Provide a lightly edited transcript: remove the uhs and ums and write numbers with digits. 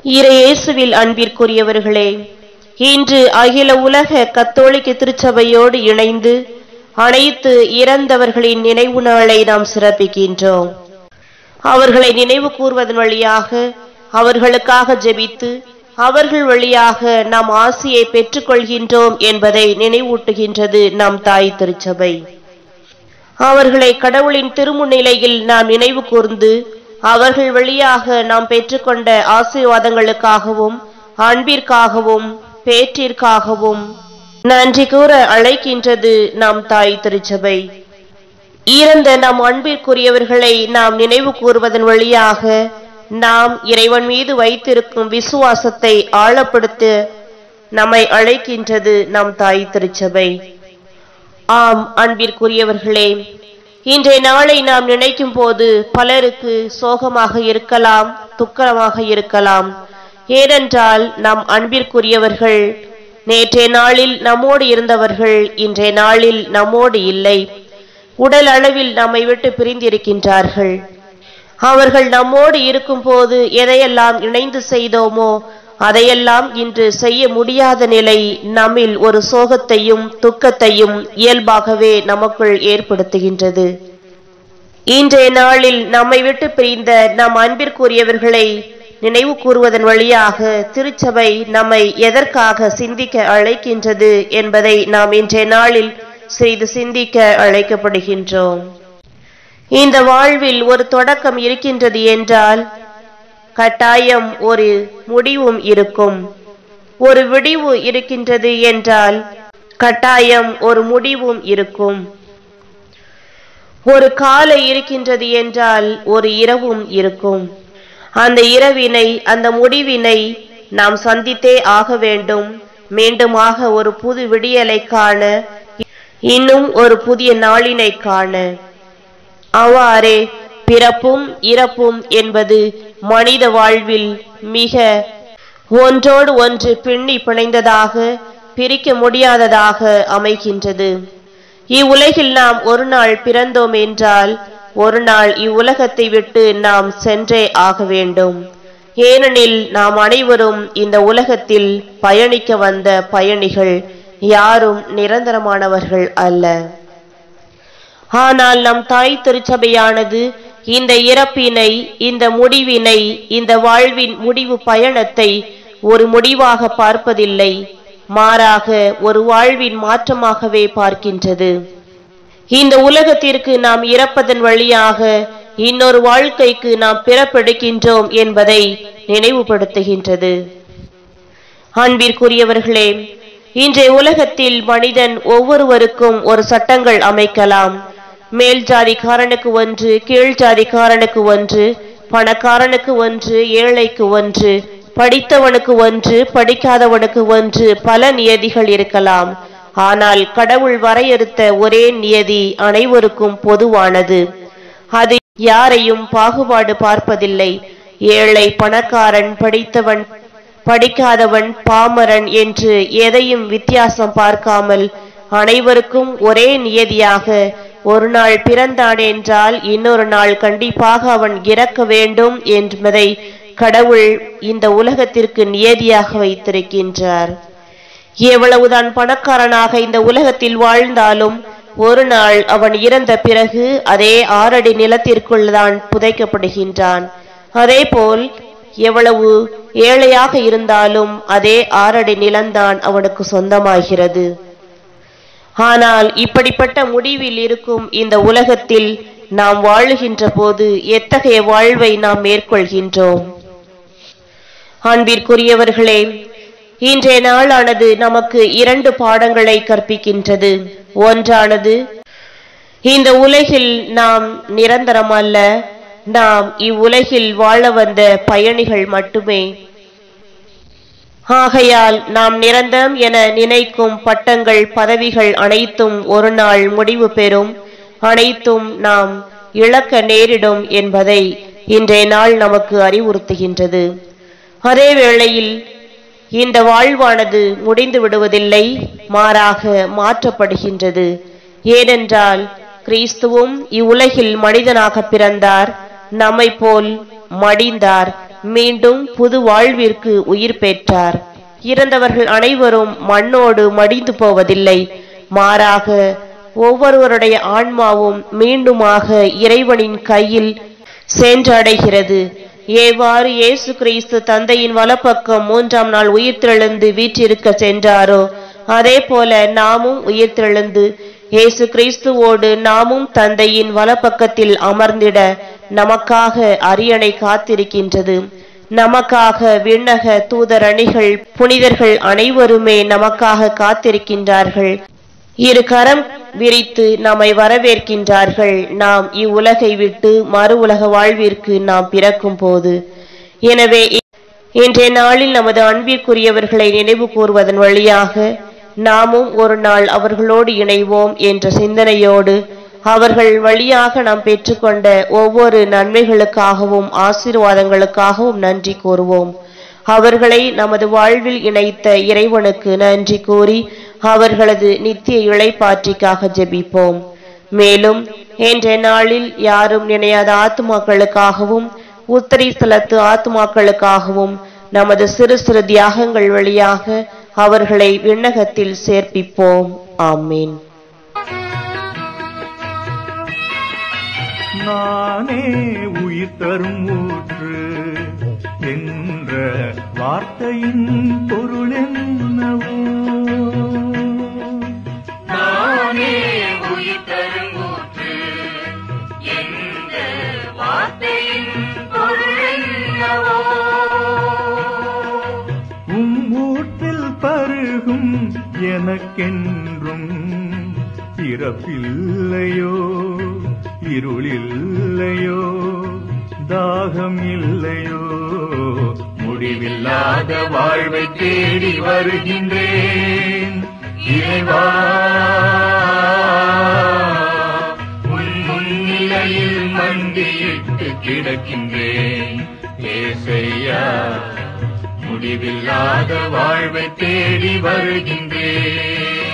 இயேசுவில் அன்பிற்குரியவர்களே, இன்று அகில உலக கத்தோலிக்க திருச்சபையோடு இணைந்து அனைத்து இறந்தவர்களின் நினைவு நாளை நாம் சிறப்பிக்கின்றோம். அவர்களை நினைவு கூர்வதன் வழியாக அவர்களுக்காக ஜெபித்து அவர்கள் வழியாக நாம் ஆசியை பெற்றுக்கொள்கின்றோம் என்பதை நினைவூட்டுகின்றது நம் தாய் திருச்சபை. அவர்களை கடவுளின் திருமுன்னிலையில் நாம் நினைவு கூர்ந்து அவர்கள் வழியாக நாம் பெற்றுக்கொண்ட ஆசீர்வாதங்களுக்காகவும் அன்பிற்காகவும் பேற்றிற்காகவும் நன்றி கூற அழைக்கின்றது நம் தாய் திருச்சபை. இறந்த நம் அன்பிற்குரியவர்களை நாம் நினைவு கூறுவதன் வழியாக நாம் இறைவன் மீது வைத்திருக்கும் விசுவாசத்தை ஆழப்படுத்த நம்மை அழைக்கின்றது நம் தாய் திருச்சபை. ஆம் அன்பிற்குரியவர்களே, இன்றைய நாளை நாம் நினைக்கும் போது பலருக்கு சோகமாக இருக்கலாம், துக்கமாக இருக்கலாம். ஏனென்றால் நம் அன்பிற்குரியவர்கள் நேற்றைய நாளில் நம்மோடு இருந்தவர்கள் இன்றைய நாளில் நம்மோடு இல்லை. உடல் அளவில் நம்மை விட்டு பிரிந்திருக்கின்றார்கள். அவர்கள் நம்மோடு இருக்கும் போது எதையெல்லாம் இணைந்து செய்தோமோ அதையெல்லாம் இன்று செய்ய முடியாத நிலை நம்மில் ஒரு சோகத்தையும் துக்கத்தையும் இயல்பாகவே நமக்குள் ஏற்படுத்துகின்றது. இன்றைய நாளில் நம்மை விட்டு பிரிந்த நம் அன்பிற்குரியவர்களை நினைவு கூறுவதன் வழியாக திருச்சபை நம்மை எதற்காக சிந்திக்க அழைக்கின்றது என்பதை நாம் இன்றைய நாளில் சிறிது சிந்திக்க அழைக்கப்படுகின்றோம். இந்த வாழ்வில் ஒரு தொடக்கம் இருக்கின்றது என்றால் கட்டாயம் ஒரு முடிவும் இருக்கும். ஒரு விடிவு இருக்கின்றது என்றால் கட்டாயம் ஒரு முடிவும் இருக்கும். ஒரு காலை இருக்கின்றது என்றால் ஒரு இரவும் இருக்கும். அந்த இரவினை, அந்த முடிவினை நாம் சந்தித்தே ஆக வேண்டும். மீண்டுமாக ஒரு புது விடியலை காண, இன்னும் ஒரு புதிய நாளினை காண. அவ்வாறே பிறப்பும் இறப்பும் என்பது மனித வாழ்வில் மிக ஒன்றோடு ஒன்று பின்னி பிணைந்ததாக, பிரிக்க முடியாததாக அமைகின்றது. இவ்வுலகில் நாம் ஒரு நாள் பிறந்தோம் என்றால் ஒரு நாள் இவ்வுலகத்தை விட்டு நாம் சென்றே ஆக வேண்டும். ஏனெனில் நாம் அனைவரும் இந்த உலகத்தில் பயணிக்க வந்த பயணிகள், யாரும் நிரந்தரமானவர்கள் அல்ல. ஆனால் நம் தாய் திருச்சபையானது இந்த இறப்பினை, இந்த முடிவினை, இந்த வாழ்வின் முடிவு பயணத்தை ஒரு முடிவாக பார்ப்பதில்லை, மாறாக ஒரு வாழ்வின் மாற்றமாகவே பார்க்கின்றது. இந்த உலகத்திற்கு நாம் இறப்பதன் வழியாக இன்னொரு வாழ்க்கைக்கு நாம் பிறப்பெடுக்கின்றோம் என்பதை நினைவுபடுத்துகின்றது. அன்பிற்குரியவர்களே, இன்றைய உலகத்தில் மனிதன் ஒவ்வொருவருக்கும் ஒரு சட்டங்கள் அமைக்கலாம். மேல் ஜாதிக்காரனுக்கு ஒன்று, கீழ் ஜாதிக்காரனுக்கு ஒன்று, பணக்காரனுக்கு ஒன்று, ஏழைக்கு ஒன்று, படித்தவனுக்கு ஒன்று, படிக்காதவனுக்கு ஒன்று, பல நியதிகள் இருக்கலாம். ஆனால் கடவுள் வரையறுத்த ஒரே நியதி அனைவருக்கும் பொதுவானது. அது யாரையும் பாகுபாடு பார்ப்பதில்லை. ஏழை, பணக்காரன், படித்தவன், படிக்காதவன், பாமரன் என்று எதையும் வித்தியாசம் பார்க்காமல் அனைவருக்கும் ஒரே நியதியாக ஒரு நாள் பிறந்தான் என்றால் இன்னொரு நாள் கண்டிப்பாக அவன் இறக்க வேண்டும் என்பதை கடவுள் இந்த உலகத்திற்கு நியதியாக வைத்திருக்கின்றார். எவ்வளவுதான் பணக்காரனாக இந்த உலகத்தில் வாழ்ந்தாலும் ஒரு நாள் அவன் இறந்த பிறகு அதே 6 அடி நிலத்திற்குள் தான் புதைக்கப்படுகின்றான். அதே போல் எவ்வளவு ஏழையாக இருந்தாலும் அதே 6 அடி நிலம்தான் அவனுக்கு சொந்தமாகிறது. ஆனால் இப்படிப்பட்ட முடிவில் இருக்கும் இந்த உலகத்தில் நாம் வாழுகின்ற போது எத்தகைய வாழ்வை நாம் மேற்கொள்கின்றோம்? அன்பிற்குரியவர்களே, இன்றைய நாளானது நமக்கு 2 பாடங்களை கற்பிக்கின்றது. ஒன்றானது, இந்த உலகில் நாம் நிரந்தரம் அல்ல, நாம் இவ்வுலகில் வாழ வந்த பயணிகள் மட்டுமே. ஆகையால் நாம் நிரந்தரம் என நினைக்கும் பட்டங்கள், பதவிகள் அனைத்தும் ஒரு நாள் முடிவு பெறும், அனைத்தும் நாம் இழக்க நேரிடும் என்பதை இன்றைய நாள் நமக்கு அறிவுறுத்துகின்றது. அதே வேளையில் இந்த வாழ்வானது முடிந்து விடுவதில்லை, மாறாக மாற்றப்படுகின்றது. ஏனென்றால் கிறிஸ்துவும் இவ்வுலகில் மனிதனாக பிறந்தார், நம்மை போல் மடிந்தார், மீண்டும் புது வாழ்விற்கு உயிர் பெற்றார். இறந்தவர்கள் அனைவரும் மண்ணோடு மடிந்து போவதில்லை, மாறாக ஒவ்வொருவருடைய ஆன்மாவும் மீண்டுமாக இறைவனின் கையில் சென்றடைகிறது. ஏவாறு இயேசு கிறிஸ்து தந்தையின் வலப்பக்கம் 3ஆம் நாள் உயிர்த்தெழுந்து வீற்றிருக்க சென்றாரோ, அதே போல நாமும் உயிர்த்தெழுந்து இயேசு கிறிஸ்துவோடு நாமும் தந்தையின் வலப்பக்கத்தில் அமர்ந்திட நமக்காக அரியணை காத்திருக்கின்றது. நமக்காக விண்ணக தூதர் அணிகள், புனிதர்கள் அனைவருமே நமக்காக காத்திருக்கின்றார்கள். இரு கரம் விரித்து நம்மை வரவேற்கின்றார்கள். நாம் இவ்வுலகை விட்டு மறு உலக வாழ்விற்கு நாம் பிறக்கும் போது. எனவே இன்றைய நாளில் நமது அன்பிற்குரியவர்களை நினைவு கூறுவதன் வழியாக நாமும் ஒரு நாள் அவர்களோடு இணைவோம் என்ற சிந்தனையோடு அவர்கள் வழியாக நாம் பெற்றுக்கொண்ட ஒவ்வொரு நன்மைகளுக்காகவும் ஆசீர்வாதங்களுக்காகவும் நன்றி கூறுவோம். அவர்களை நமது வாழ்வில் இணைத்த இறைவனுக்கு நன்றி கூறி அவர்களது நித்திய இளைப்பாற்றிக்காக ஜெபிப்போம். மேலும் இன்றைய நாளில் யாரும் நினையாத ஆத்துமாக்களுக்காகவும் உத்தரிஸ்தலத்து ஆத்துமாக்களுக்காகவும் நமது சிறு சிறு தியாகங்கள் வழியாக அவர்களை விண்ணகத்தில் சேர்ப்பிப்போம். ஆமீன். நானே உயிர் தரும் ஊற்று என்ற வார்த்தையின் பொருள் என்னவோ? நானே உயிர் தரும் ஊற்று என்ற வார்த்தையின் பொருள் என்னவோ? ஊற்றில் பருகும் எனக்கென்றும் பிறப்பில்லையோ, இருளில்லையோ, தாகம் இல்லையோ, முடிவில்லாத வாழ்வை தேடி வருகின்றேன். இறைவா, உன் முன்னிலையில் மண்டியிட்டு கிடக்கின்றேன். ஏசையா, முடிவில்லாத வாழ்வை தேடி வருகின்றேன்.